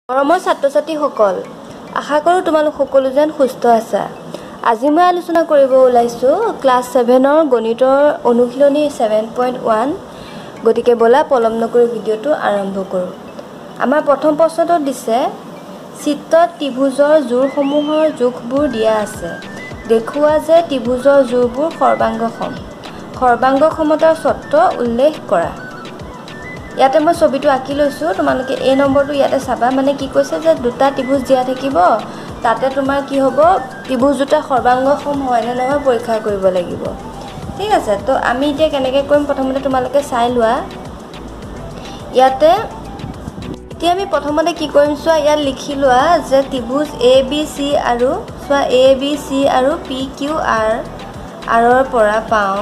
মৰমৰ ছাত্ৰ-ছাত্ৰীসকল, আশা কৰোঁ তোমালোক সকলো যেন সুস্থ আছা। আজি মই আলোচনা কৰিব ওলাইছোঁ ক্লাছ 7ৰ গণিতৰ অনুশীলনী 7.1। গতিকে বলা পলম নকৰি ভিডিঅ'টো আৰম্ভ কৰোঁ। আমাৰ প্ৰথম প্ৰশ্নটো দিছে চিত্ৰত ত্ৰিভুজৰ জোৰসমূহৰ জোখবোৰ দিয়া আছে। দেখুওৱা যে ত্ৰিভুজৰ জোৰবোৰ সৰ্বাংগসম। সৰ্বাংগ সমতাৰ চৰ্ত উল্লেখ কৰা। ইয়াতে মই ছবিটো আঁকি লৈছোঁ, তোমালোকে এই নম্বৰটো ইয়াতে চাবা। মানে কি কৈছে যে দুটা ত্ৰিভুজ দিয়া থাকিব, তাতে তোমাৰ কি হ'ব ত্ৰিভুজ দুটা সৰ্বাংগসম হয় নে নহয় পৰীক্ষা কৰিব লাগিব। ঠিক আছে, তো আমি এতিয়া কেনেকৈ কৰিম প্ৰথমতে তোমালোকে চাই লোৱা। ইয়াতে এতিয়া আমি প্ৰথমতে কি কৰিম চোৱা, ইয়াত লিখি লোৱা যে ত্ৰিভুজ ABC আৰু চোৱা ABC আৰু PQR ৰ পৰা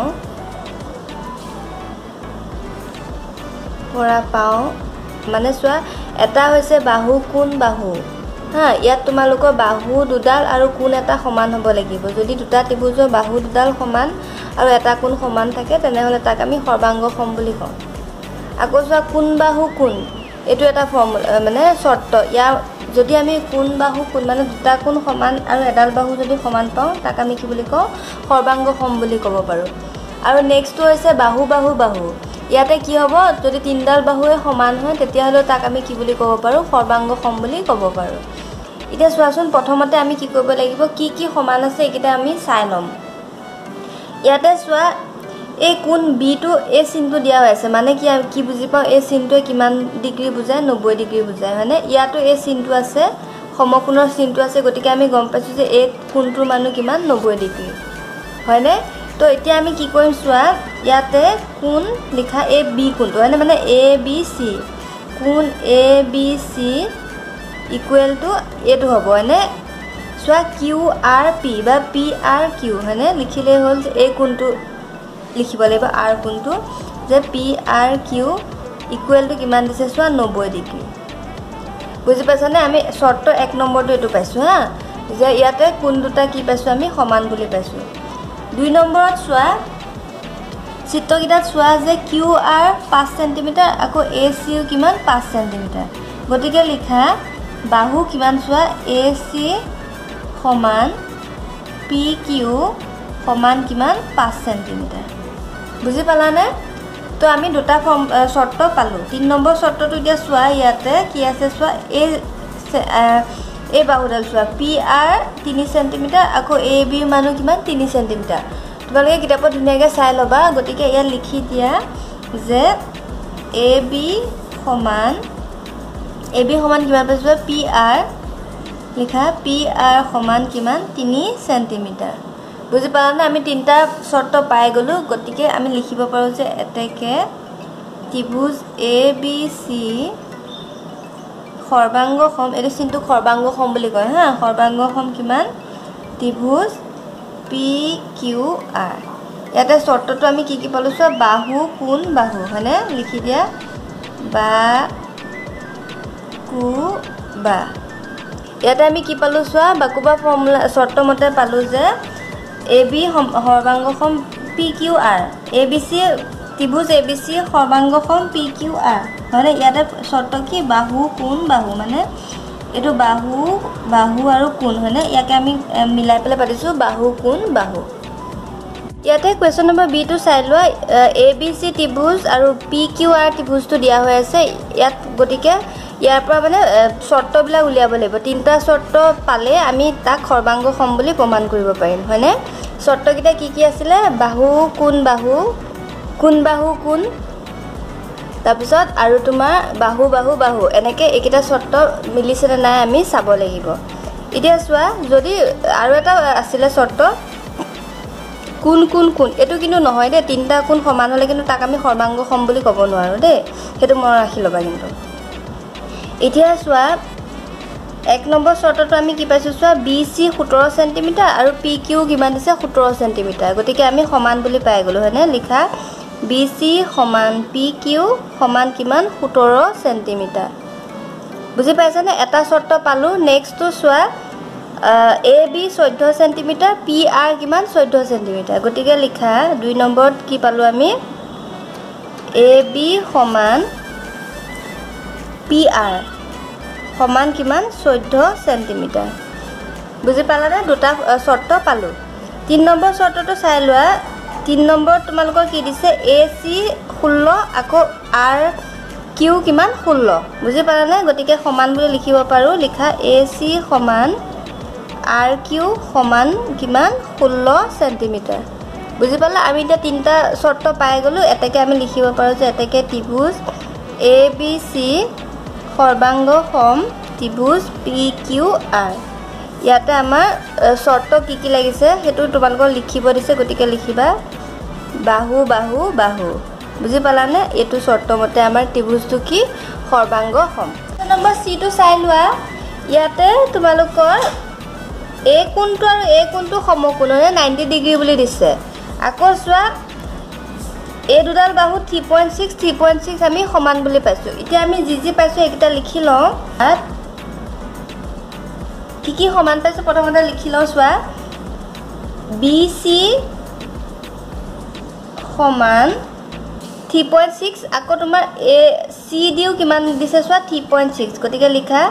পাওঁ মানে চোৱা এটা হৈছে বাহু কোণ বাহু হা। ইয়াত তোমালোকৰ বাহু দুডাল আৰু কোণ এটা সমান হ'ব লাগিব। যদি দুটা ত্ৰিভুজৰ বাহু দুডাল সমান আৰু এটা কোণ সমান থাকে তেনেহ'লে তাক আমি সৰ্বাংগসম বুলি কওঁ। আকৌ চোৱা কোণ বাহু কোণ, এইটো এটা ফৰ্মুলা মানে চৰ্ত। ইয়াৰ যদি আমি কোণ বাহু কোণ মানে দুটা কোণ সমান আৰু এডাল বাহু যদি সমান পাওঁ তাক আমি কি বুলি কওঁ সৰ্বাংগসম বুলি ক'ব পাৰোঁ। আৰু নেক্সটটো হৈছে বাহু বাহু বাহু। ইয়াতে কি হ'ব যদি তিনিডাল বাহুৱে সমান হয় তেতিয়াহ'লে তাক আমি কি বুলি ক'ব পাৰোঁ সৰ্বাংগসম বুলি ক'ব পাৰোঁ। এতিয়া চোৱাচোন প্ৰথমতে আমি কি কৰিব লাগিব, কি কি সমান আছে এইকেইটা আমি চাই ল'ম। ইয়াতে চোৱা এই কোণ বিটো এই চিনটো দিয়া হৈ আছে, মানে কি বুজি পাওঁ এই চিনটোৱে কিমান ডিগ্ৰী বুজায় 90 ডিগ্ৰী বুজায় হয়নে। ইয়াতো এই চিনটো আছে, সমকোণৰ চিনটো আছে, গতিকে আমি গম পাইছোঁ যে এই কোণটোৰ মান কিমান 90 ডিগ্ৰী হয়নে। তো এতিয়া আমি কি কৰিম চোৱা, ইয়াতে কোণ লিখা এই বি কোণটো হয়নে, মানে ABC কোণ ABC ইকুৱেল টু এইটো হ'ব হয়নে। চোৱা QRP বা PRQ হয়নে, লিখিলেই হ'ল যে এই কোণটো লিখিব লাগিব R কোণটো যে PRQ ইকুৱেল টু কিমান দিছে চোৱা 90 ডিগ্ৰী। বুজি পাইছানে, আমি চৰ্ত 1 নম্বৰটো এইটো পাইছোঁ হা, যে ইয়াতে কোণ দুটা কি পাইছোঁ আমি সমান বুলি পাইছোঁ। 2 নম্বৰত চোৱা চিত্ৰকেইটাত চোৱা যে QR 5 চেণ্টিমিটাৰ আকৌ AC কিমান 5 চেণ্টিমিটাৰ। গতিকে লিখা বাহু কিমান চোৱা AC সমান PQ সমান কিমান 5 চেণ্টিমিটাৰ। বুজি পালানে। তো আমি দুটা চৰ্ত পালোঁ। 3 নম্বৰ চৰ্তটো এতিয়া চোৱা ইয়াতে কি আছে চোৱা এই বাহুডাল চোৱা PR 3 চেণ্টিমিটাৰ আকৌ ABৰ মানো কিমান 3 চেণ্টিমিটাৰ। তোমালোকে কিতাপত ধুনীয়াকৈ চাই ল'বা। গতিকে ইয়াত লিখি দিয়া যে AB সমান কিমান পাইছোঁ PR লিখা PR সমান কিমান 3 চেণ্টিমিটাৰ। বুজি পালানে, আমি তিনিটা চৰ্ত পাই গ'লোঁ। গতিকে আমি লিখিব পাৰোঁ যে এতেকে ত্ৰিভুজ ABC সৰ্বাংগসম, এইটো চিনটো সৰ্বাংগসম বুলি কয় হা। সৰ্বাংগসম কিমান ত্ৰিভুজ PQR। ইয়াতে চৰ্তটো আমি কি পালোঁ চোৱা বাহু কোণ বাহু হয়নে, লিখি দিয়া বাকু বা। ইয়াতে আমি কি পালোঁ চোৱা বাকুবা ফৰ্মুলা চৰ্ত মতে পালোঁ যে AB সৰ্বাংগসম PQR, ABC ত্ৰিভুজ ABC সৰ্বাংগসম PQR হয়নে। ইয়াতে চৰ্ত কি বাহু কোণ বাহু, মানে এইটো বাহু আৰু কোণ হয়নে, ইয়াকে আমি মিলাই পেলাই পাতিছোঁ বাহু কোণ বাহু। ইয়াতে কুৱেশ্যন নম্বৰ বিটো চাই লোৱা ABC ত্ৰিভুজ আৰু PQR ত্ৰিভুজটো দিয়া হৈ আছে ইয়াত। গতিকে ইয়াৰ পৰা মানে চৰ্তবিলাক উলিয়াব লাগিব। তিনিটা চৰ্ত পালে আমি তাক সৰ্বাংগসম বুলি প্ৰমাণ কৰিব পাৰিম হয়নে। চৰ্তকেইটা কি কি আছিলে বাহু কোণ বাহু, কোণ বাহু কোণ, তাৰপিছত আৰু তোমাৰ বাহু বাহু বাহু, এনেকৈ এইকেইটা চৰ্ত মিলিছেনে নাই আমি চাব লাগিব। এতিয়া চোৱা যদি আৰু এটা আছিলে চৰ্ত কোণ কোণ কোণ, এইটো কিন্তু নহয় দেই। তিনিটা কোণ সমান হ'লে কিন্তু তাক আমি সৰ্বাংগসম বুলি ক'ব নোৱাৰোঁ দেই, সেইটো মনত ৰাখি ল'বা কিন্তু। এতিয়া চোৱা 1 নম্বৰ চৰ্তটো আমি কি পাইছোঁ চোৱা BC 17 চেণ্টিমিটাৰ আৰু PQ কিমান দিছে 17 চেণ্টিমিটাৰ। গতিকে আমি সমান বুলি পাই গ'লোঁ হয়নে, লিখা BC সমান PQ সমান কিমান 17 চেণ্টিমিটাৰ। বুজি পাইছানে, এটা চৰ্ত পালোঁ। নেক্সটটো চোৱা AB 14 চেণ্টিমিটাৰ PR কিমান 14 চেণ্টিমিটাৰ। গতিকে লিখা 2 নম্বৰত কি পালোঁ আমি AB সমান PR সমান কিমান 14 সেন্টিমিটাৰ বুজি পালানে দুটা শৰ্ত পালো 3 নম্বৰ শৰ্তটো চাই লোৱা 3 নম্বৰ তোমালোকৰ কি দিছে AC 16 আকৌ RQ কিমান 16 বুজি পালানে গতিকে সমান বুলি লিখিব পাৰো লিখা AC সমান RQ সমান কিমান 16 সেন্টিমিটাৰ বুজি পালা আমি এটা তিনটা শৰ্ত পাই গলো এটাকে আমি লিখিব পাৰো যে এটাকে ত্ৰিভুজ ABC সৰ্বাংগ সম ত্ৰিভুজ PQR ইয়াতে আমাৰ শৰ্ত কি লাগিছে হেতু তোমালোকৰ লিখিব দিছে গতিকে লিখিবা বাহু বাহু বাহু বুজি পালানে এটো শৰ্ত মতে আমাৰ ত্ৰিভুজটো কি সৰ্বাংগ সম নম্বৰ C টো চাই লোৱা ইয়াতে তোমালোকৰ A কোণটো আৰু A কোণটো সমকোণৰে 90 ডিগ্ৰী বুলি দিছে আকৌ চোৱা এই দুডাল বাহু 3.6 আমি সমান বুলি পাইছো এতিয়া আমি যি পাইছো এইটা লিখি লওঁ কি সমান পাইছো প্ৰথমতে লিখি লওঁ চোৱা BC সমান 3.6 আকৌ তোমাৰ CD কিমান দিছে চোৱা 3.6 গতিকে লিখা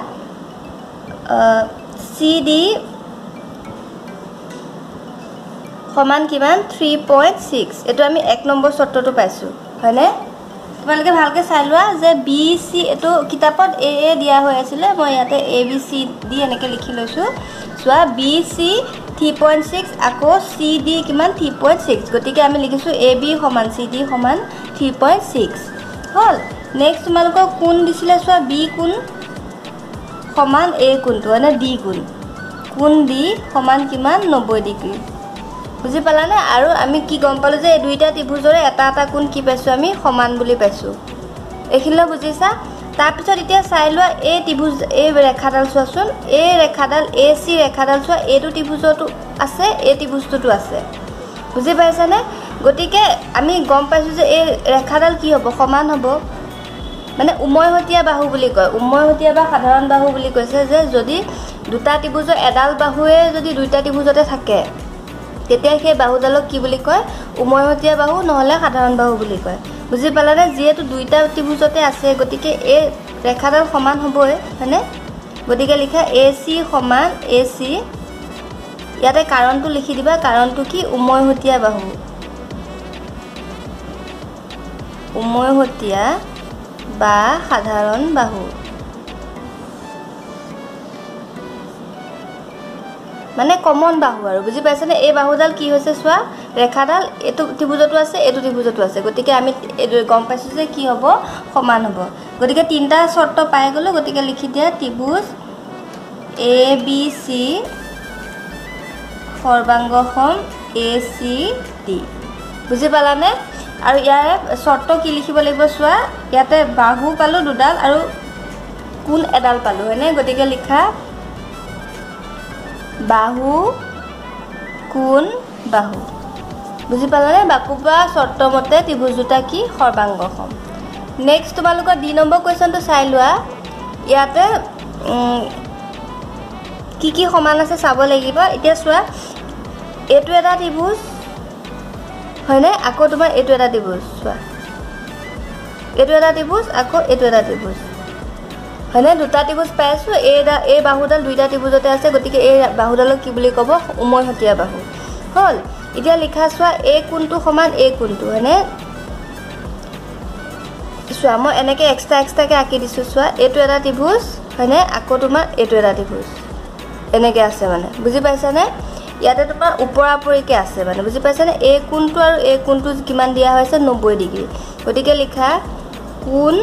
CD সমান কিমান 3.6 এটো আমি 1 নম্বৰ শৰ্তটো পাইছো হয়নে তোমালোকে ভালকে চাই লোৱা যে BC এটো কিতাপত AA দিয়া হৈ আছিল মই ইয়াতে ABC দি এনেকে লিখি লৈছো সোৱা BC 3.6 আকৌ CD কিমান 3.6 গতিকে আমি লিখিছো AB সমান CD সমান 3.6 হল নেক্সট তোমালোকৰ কোণ দিছিলে সোৱা B কোণ সমান A কোণটো মানে D কোণ D সমান কিমান 90 ডিগ্ৰী বুজি পালানে আৰু আমি কি গম পালো যে এই দুইটা ত্ৰিভুজৰে এটা কোণ কি পাইছো আমি সমান বুলি পাইছো এখিলা বুজিছা তাৰ পিছত এতিয়া চাই লোৱা এই ত্ৰিভুজ এই ৰেখাডাল চোৱাচোন এই ৰেখাডাল AC ৰেখাডাল চোৱা এইটো ত্ৰিভুজটো আছে এই ত্ৰিভুজটো আছে বুজি পাইছানে গতিকে আমি গম পাইছো যে এই ৰেখাডাল কি হ'ব সমান হ'ব মানে উময়হতীয়া বাহু বুলি কয় উময়হতীয়া বা সাধাৰণ বাহু বুলি কৈছে যে যদি দুটা ত্ৰিভুজৰ এডাল বাহুৱে যদি দুইটা ত্ৰিভুজতে থাকে তেতিয়া সেই বাহুডালক কি বুলি কয় উময়হতীয়া বাহু নহলে সাধাৰণ বাহু বুলি কয় বুজি পালানে যেহেতু দুইটা ত্ৰিভুজতে আছে গতিকে এই ৰেখাডাল সমান হ'বই হয়নে গতিকে লিখা AC সমান AC ইয়াতে কাৰণটো লিখি দিবা কাৰণটো কি উময়হতীয়া বাহু উময়হতীয়া বা সাধাৰণ বাহু মানে কমন বাহু আৰু বুজি পাইছানে এই বাহুডাল কি হৈছে সোৱা ৰেখাডাল এটো ত্ৰিভুজটো আছে এটো ত্ৰিভুজটো আছে গতিকে আমি গম পাইছো যে কি হ'ব সমান হ'ব গতিকে তিনটা শৰ্ত পাই গলো গতিকে লিখি দিয়া ত্ৰিভুজ ABC সৰ্বাংগ সম ACD বুজি পালানে আৰু ইয়াৰে শৰ্ত কি লিখিব লাগিব সোৱা ইয়াতে বাহু পালো দুডাল আৰু কোণ এডাল পালো হয়নে গতিকে লিখা বাহু কোণ বাহু বুজি পালানে বাকুবা শৰ্ত মতে ত্ৰিভুজ দুটা কি সৰ্বাংগ সম নেক্সট তোমালোকৰ ডি নম্বৰ কোৱেশ্চনটো চাই লোৱা ইয়াতে কি সমান আছে চাব লাগিব এতিয়া চোৱা এটো এটা ত্ৰিভুজ হয়নে আকৌ তোমাৰ এটো এটা ত্ৰিভুজ চোৱা এটো এটা ত্ৰিভুজ আকৌ এটো এটা ত্ৰিভুজ হয়নে দুটা ত্ৰিভুজ পাইছো এই বাহুডাল দুইটা ত্ৰিভুজতে আছে গতিকে এই বাহুডালক কি বুলি ক'ব উময়হতীয়া বাহু হল এতিয়া লিখা চোৱা A কোণটো সমান A কোণটো হয়নে চোৱা মই এনেকে এক্সট্ৰাকে আঁকি দিছো চোৱা এটো এটা ত্ৰিভুজ হয়নে আকৌ তোমাৰ এটো এটা ত্ৰিভুজ এনেকে আছে মানে বুজি পাইছানে ইয়াতে তোমাৰ ওপৰাপৰিকে আছে মানে বুজি পাইছানে A কোণটো আৰু A কোণটো কিমান দিয়া হৈছে 90 ডিগ্ৰী গতিকে লিখা কোণ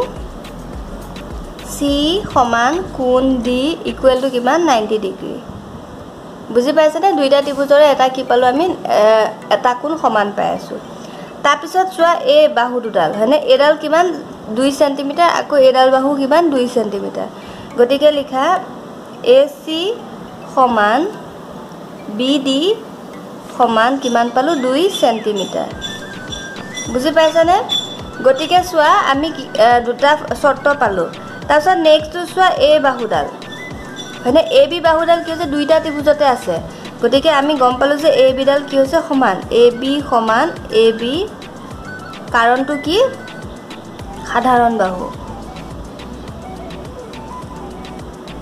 C সমান কোণ D ইকুৱেল টু কিমান 90 ডিগ্ৰী বুজি পাইছানে দুইটা ত্ৰিভুজৰে এটা কি পালো আমি এটা কোণ সমান পাই আছো তাৰ পিছত চোৱা এই বাহু দুডাল হয়নে এডাল কিমান 2 সেন্টিমিটাৰ আকৌ এডাল বাহু কিমান 2 সেন্টিমিটাৰ গতিকে লিখা AC সমান BD সমান কিমান পালো 2 সেন্টিমিটাৰ বুজি পাইছানে গতিকে চোৱা আমি দুটা শৰ্ত পালো তাৰছত নেক্সট চোৱা এই বাহুডাল হয়নে AB বাহুডাল কি হৈছে দুইটা ত্ৰিভুজতে আছে গতিকে আমি গম পালো যে AB ডাল কি হৈছে সমান AB সমান AB কাৰণটো কি সাধাৰণ বাহু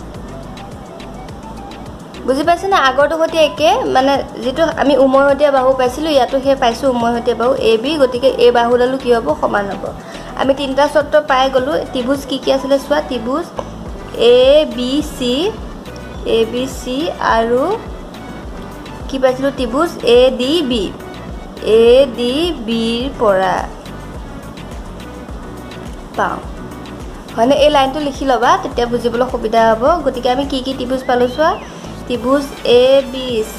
বুজি পাইছে না আগৰটো সৈতে একে মানে যেটো আমি উমৈহতীয়া বাহু পাইছিলো ইয়াতো হে পাইছো উমৈহতীয়া বাহু AB গতিকে এই বাহুডালো কি হ'ব সমান হ'ব আমি তিনটা শর্ত পাই গলো ত্ৰিভুজ কি আছিল সোৱা ত্ৰিভুজ ABC আৰু কি পাইছিলো ত্ৰিভুজ ADB ৰ পৰা পাও হয়নে এই লাইনটো লিখি লবা তেতিয়া বুজিবলৈ সুবিধা হ'ব গতিকে আমি কি ত্ৰিভুজ পালো সোৱা ত্ৰিভুজ ABC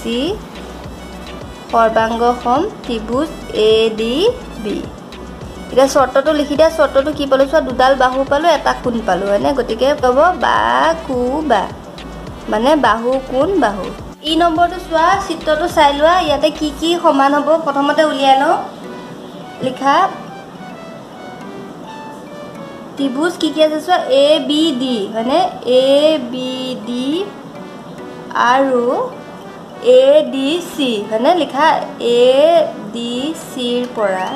সৰ্বাংগসম ত্ৰিভুজ ADB এটা শর্তটো লিখি দিয়া শর্তটো কি পালো সোৱা দুডাল বাহু পালো এটা কোণ পালো হয়নে গতিকে পাব বাহু বা মানে বাহু কোণ বাহু ই নম্বৰটো সোৱা চিত্ৰটো চাই লোৱা ইয়াতে কি সমান হ'ব প্ৰথমতে উলিয়াই লও লিখা ত্ৰিভুজ কি আছে সোৱা ABD হয়নে ABD আৰু ADC হয়নে লিখা ADC ৰ পৰা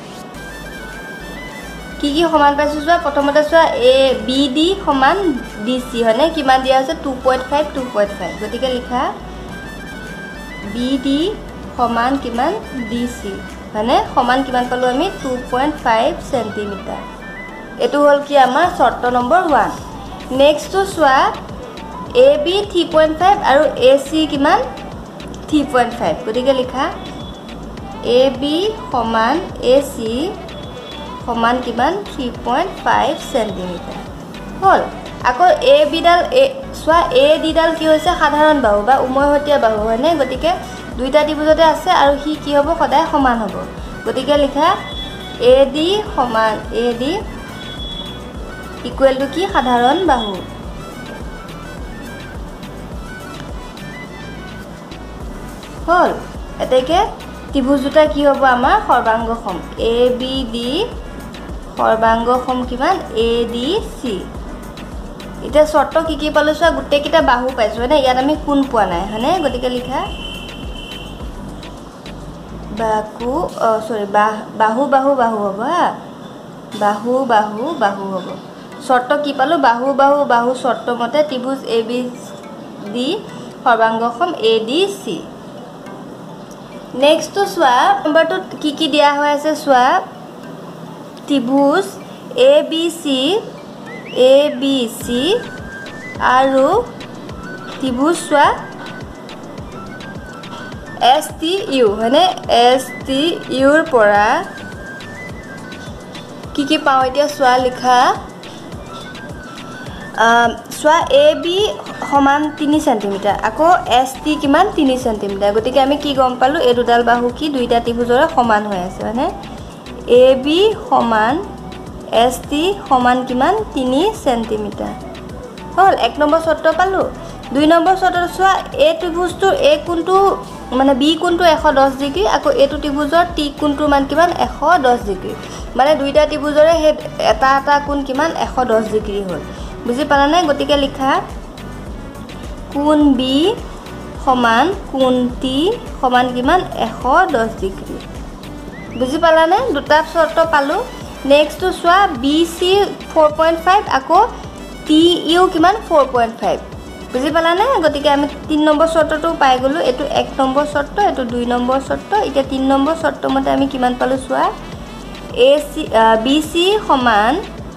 কি সমান পাইছো সোৱা প্ৰথমতে সোৱা ABD সমান DC হয়নে কিমান দিয়া আছে 2.5 গতিকে লিখা BD সমান কিমান DC হয়নে সমান কিমান পালো আমি 2.5 সেন্টিমিটাৰ এটো হল কি আমাৰ শর্ত নম্বৰ 1 নেক্সট তো সোৱা AB 3.5 আৰু AC কিমান 3.5 গতিকে লিখা AB সমান AC সমান কিমান 3.5 সেন্টিমিটাৰ হল আকৌ AB ডাল সোৱা AD ডাল কি হৈছে সাধাৰণ বাহু বা উমৈহতীয়া বাহু হয়নে গতিকে দুইটা ত্ৰিভুজতে আছে আৰু হি কি হ'ব সদায় সমান হ'ব গতিকে লিখা AD সমান AD ইকুৱেল টু কি সাধাৰণ বাহু হল এতেকে ত্ৰিভুজ দুটা কি হ'ব আমাৰ সৰ্বাংগসম ABD সৰ্বাংগসম কিমান ADC এটা শর্ত কি পালো সোৱা গুটেই কিটা বাহু পাইছো হয়নে ইয়াত আমি কোণ পোৱা নাই হয়নে গতিকে লিখা বাহু হ'ব বাহু হ'ব শর্ত কি পালো বাহু শর্ত মতে ত্ৰিভুজ ABD সৰ্বাংগসম ADC নেক্সট তো সোৱা নম্বৰটো কি দিয়া হৈ আছে সোৱা ত্ৰিভুজ ABC আৰু ত্ৰিভুজ সোৱা STU হয়নে STU ৰ পৰা কি পাও এতিয়া সোৱা লিখা সোৱা AB সমান 3 সেন্টিমিটাৰ আকৌ ST কিমান 3 সেন্টিমিটাৰ গতিকে আমি কি গম পালো এই দুডাল বাহু কি দুইটা ত্ৰিভুজৰ সমান হৈ আছে হয়নে AB সমান ST সমান কিমান 3 সেন্টিমিটাৰ হল এক নম্বৰ শর্ত পালো দুই নম্বৰ শর্ত সোৱা এই ত্ৰিভুজটোৰ A কোণটো মানে B কোণটো 110 ডিগ্ৰী আকৌ এটো ত্ৰিভুজৰ T কোণটো মান কিমান 110 ডিগ্ৰী মানে দুইটা ত্ৰিভুজৰে এটা কোণ কিমান 110 ডিগ্ৰী হল বুজি পালা নাই গতিকে লিখা কোণ B সমান কোণ T সমান কিমান 110 ডিগ্ৰী বুজি পালা নাই দুটা শর্ত পালো নেক্সট তো সোৱা BC 4.5 আকৌ TU কিমান 4.5 বুজি পালা নাই গতিকে আমি 3 নম্বৰ শর্তটো পাই গলো এটো 1 নম্বৰ শর্ত এটো 2 নম্বৰ শর্ত এতিয়া 3 নম্বৰ শর্ত মতে আমি কিমান পালো সোৱা BC সমান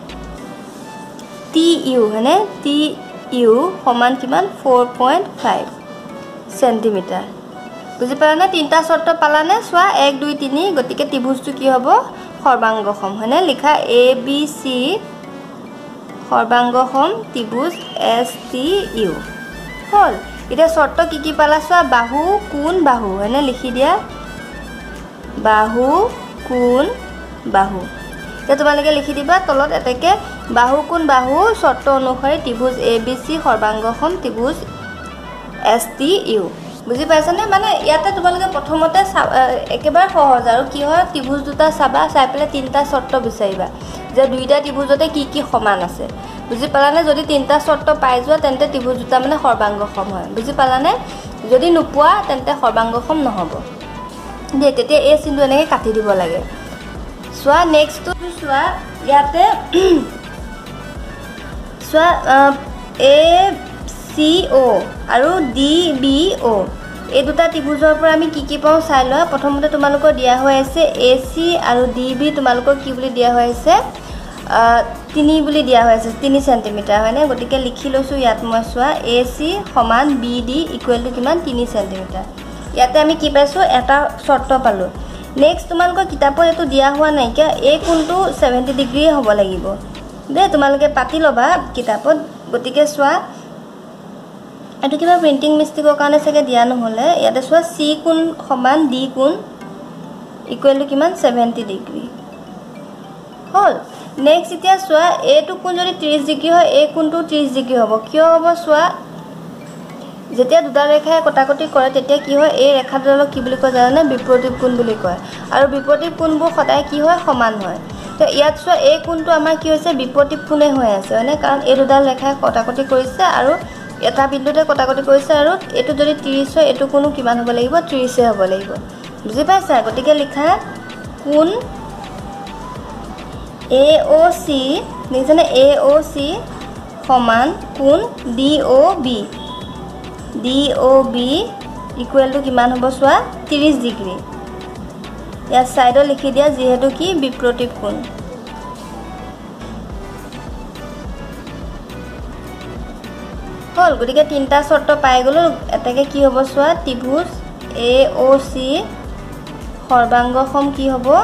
TU হয়নে TU সমান কিমান 4.5 সেন্টিমিটাৰ বুজি পালা না তিনটা শর্ত পালা নে সোৱা 1 2 3 গতিকে ত্ৰিভুজটো কি হ'ব সৰ্বাংগসম হয়নে লিখা ABC সৰ্বাংগসম ত্ৰিভুজ STU হল এটা শর্ত কি পালা সোৱা বাহু কোণ বাহু হয়নে লিখি দিয়া বাহু কোণ বাহু এতিয়া তোমালোকে লিখি দিবা তলত এতেকে বাহু কোণ বাহু শর্ত অনুসৰি ত্ৰিভুজ ABC সৰ্বাংগসম ত্ৰিভুজ STU বুজি পাইছানে মানে ইয়াতে তোমালোকে প্ৰথমতে একেবাৰে সহজ আৰু কি হয় ত্ৰিভুজ দুটা চাবা চাই পেলে তিনটা শর্ত বিচাৰিবা যে দুইটা ত্ৰিভুজতে কি সমান আছে বুজি পালানে যদি তিনটা শর্ত পাই যোৱা তেন্তে ত্ৰিভুজ দুটা মানে সৰ্বাংগসম হয় বুজি পালানে যদি নোপোৱা তেন্তে সৰ্বাংগসম নহব দে তেতিয়া এই চিনটো এনেকৈ কাটি দিব লাগে সোৱা নেক্সট তো সোৱা ইয়াতে সোৱা AC CO আৰু DBO এই দুটা ত্ৰিভুজৰ পৰা আমি কি পাওঁ চাই লোৱা প্ৰথমতে তোমালোকৰ দিয়া হৈ আছে AC আৰু DB তোমালোকৰ কি বুলি দিয়া হৈ আছে 3 বুলি দিয়া হৈ আছে 3 সেন্টিমিটাৰ হয়নে গটিকে লিখি লৈছো ইয়াত মই চোৱা AC সমান BD ইকুৱেল টু কিমান 3 সেন্টিমিটাৰ ইয়াতে আমি কি পাইছো এটা শৰ্ত পালো নেক্সট তোমালোকৰ কিতাপত এটো দিয়া হোৱা নাই কি A কোণটো 70 ডিগ্ৰী হ'ব লাগিব দে তোমালোকে পাতি লবা কিতাপত গটিকে চোৱা এটো কিবা প্ৰিন্টিং মিস্টেকৰ কাৰণে সকে দিয়া নহলে ইয়াতে চোৱা C কোণ সমান D কোণ ইকুৱেল টু কিমান 70 ডিগ্ৰী হল নেক্সট এতিয়া চোৱা A টু কোণ যদি 30 ডিগ্ৰী হয় A কোণটো 30 ডিগ্ৰী হ'ব কিয় হ'ব চোৱা যেতিয়া দুটা ৰেখাই কটাকটি কৰে তেতিয়া কি হয় এই ৰেখাডালক কি বুলি কয় জানানে বিপৰীত কোণ বুলি কয় আৰু বিপৰীত কোণবোৰ সদায় কি হয় সমান হয় তো ইয়াত চোৱা এই কোণটো আমাৰ কি হৈছে বিপৰীত কোণে হৈ আছে মানে কাৰণ এই দুডাল ৰেখাই কটাকটি কৰিছে আৰু এটা বিন্দুতে কটাকটি কৰিছে আৰু এটো যদি 30 হয় এটো কোণো কিমান হ'ব লাগিব 30 এ হ'ব লাগিব বুজি পাইছা গটিকে লিখা কোণ AOC নিজনে AOC সমান কোণ DOB ইকুৱেল টু কিমান হ'ব চোৱা 30 ডিগ্ৰী ইয়াৰ সাইডত লিখি দিয়া যেহেতু কি বিপৰীত কোণ হল গটিকে তিনটা শর্ত পাই গলো এটাকে কি হ'ব চোৱা ত্ৰিভুজ AOC সৰ্বাংগসম কি হ'ব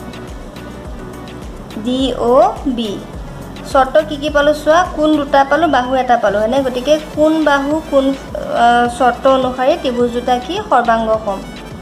DOB শর্ত কি পালো চোৱা কোণ দুটা পালো বাহু এটা পালো হয়নে গটিকে কোণ বাহু কোণ শর্ত অনুসাৰে ত্ৰিভুজ দুটা কি সৰ্বাংগসম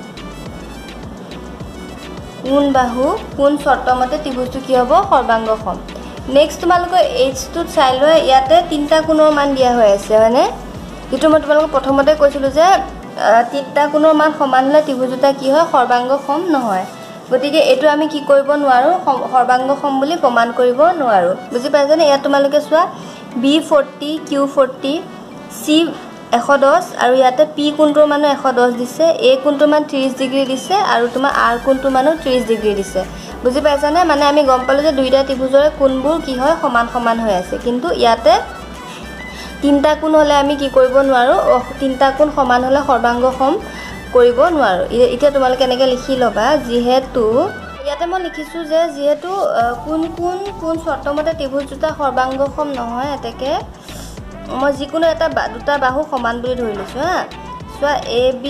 কোণ বাহু কোণ শর্ত মতে ত্ৰিভুজটো কি হ'ব সৰ্বাংগসম নেক্সট তোমালোকৰ H টো চাই লোৱা ইয়াতে তিনটা কোণৰ মান দিয়া হৈ আছে হয়নে যেটো মই তোমালোকক প্ৰথমতে কৈছিলো যে তিনটা কোণৰ মান সমান হলে ত্ৰিভুজ দুটা কি হয় সৰ্বাংগসম নহয় গতিকে এটো আমি কি কৰিব নোৱাৰো সৰ্বাংগসম বুলি প্ৰমাণ কৰিব নোৱাৰো বুজি পাইছানে ইয়াত তোমালোকে চোৱা B40 Q40 C 110 আৰু ইয়াতে P কোণটোৰ মান 110 দিছে A কোণটোৰ মান 30 ডিগ্ৰী দিছে আৰু তোমাৰ R কোণটোৰ মান 30 ডিগ্ৰী দিছে বুজি পাইছানে মানে আমি গম পালো যে দুইটা ত্ৰিভুজৰে কোণবোৰ কি হয় সমান সমান হৈ আছে কিন্তু ইয়াতে তিনটা কোণ হলে আমি কি কৰিব নোৱাৰো তিনটা কোণ সমান হলে সৰ্বাংগসম কৰিব নোৱাৰো এতিয়া তোমালোকে এনেকৈ লিখি লবা যেহেতু ইয়াতে মই লিখিছো যে যেহেতু কোন শৰ্তমতে ত্ৰিভুজ দুটা সৰ্বাংগসম নহয় এতেকে মই যিকোনো এটা দুটা বাহু সমান বুলি ধৰি লৈছো হা চোৱা AB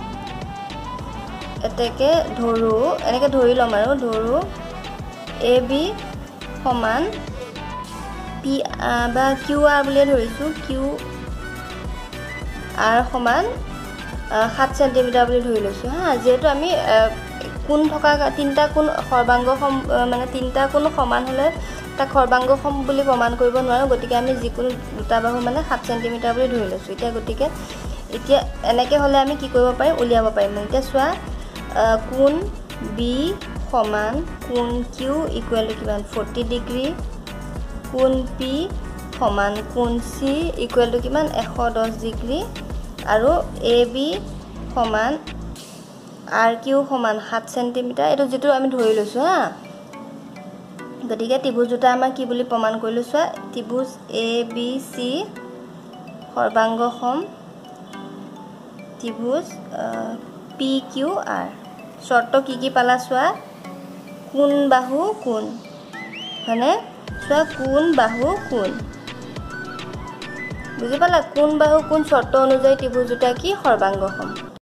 এতেকে ধৰু এনেকৈ ধৰি লম আৰু ধৰু AB সমান P বা QR বুলি ধৰিছো QR সমান 7 সেন্টিমিটাৰ বুলি ধৰি লৈছো হা যেহেতু আমি কোণ থকা তিনটা কোণ সৰ্বাংগসম মানে তিনটা কোণ সমান হলে তাক সৰ্বাংগসম বুলি প্ৰমাণ কৰিব নোৱাৰো গতিকে আমি যিকোনো দুটা বাহু মানে 7 সেন্টিমিটাৰ বুলি ধৰি লৈছো এতিয়া গতিকে এতিয়া এনেকৈ হলে আমি কি কৰিব পাৰিম উলিয়াব পাৰিম এতিয়া চোৱা কোণ B সমান কোণ Q ইকুৱেল টু কিমান 40 ডিগ্ৰী কোণ P সমান কোণ C ইকুৱেল টু কিমান 110 ডিগ্ৰী আৰু AB সমান RQ সমান 7 সেন্টিমিটাৰ এটো যেটো আমি ধৰি লৈছো হা গতিকে ত্ৰিভুজ দুটা আমাৰ কি বুলি প্ৰমাণ কৰিলো চোৱা ত্ৰিভুজ ABC সৰ্বাংগসম ত্ৰিভুজ PQR শর্ত কি পালা চোৱা কোণ বাহু কোণ মানে চোৱা কোণ বাহু কোণ বুজি পালা কোণ বাহু কোণ শর্ত অনুযায়ী ত্ৰিভুজ দুটা কি সৰ্বাংগসম